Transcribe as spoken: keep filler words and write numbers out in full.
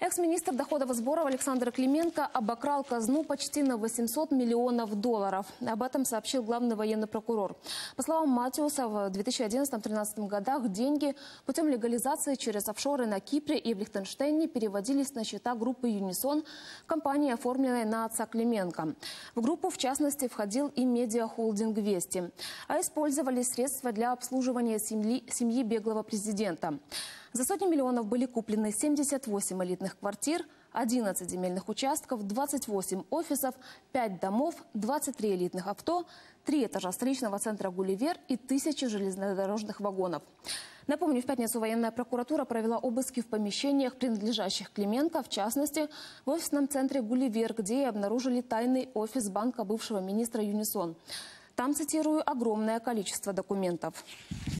Экс-министр доходов и сборов Александр Клименко обокрал казну почти на восемьсот миллионов долларов. Об этом сообщил главный военный прокурор. По словам Матиуса, в две тысячи одиннадцатом — две тысячи тринадцатом годах деньги путем легализации через офшоры на Кипре и в Лихтенштейне переводились на счета группы «Юнисон», компании, оформленной на отца Клименко. В группу, в частности, входил и медиахолдинг «Вести». А использовались средства для обслуживания семьи, семьи беглого президента. За сотни миллионов были куплены семьдесят восемь элитных квартир, одиннадцать земельных участков, двадцать восемь офисов, пять домов, двадцать три элитных авто, три этажа столичного центра «Гулливер» и тысячи железнодорожных вагонов. Напомню, в пятницу военная прокуратура провела обыски в помещениях, принадлежащих Клименко, в частности, в офисном центре «Гулливер», где и обнаружили тайный офис банка бывшего министра «Юнисон». Там, цитирую, огромное количество документов.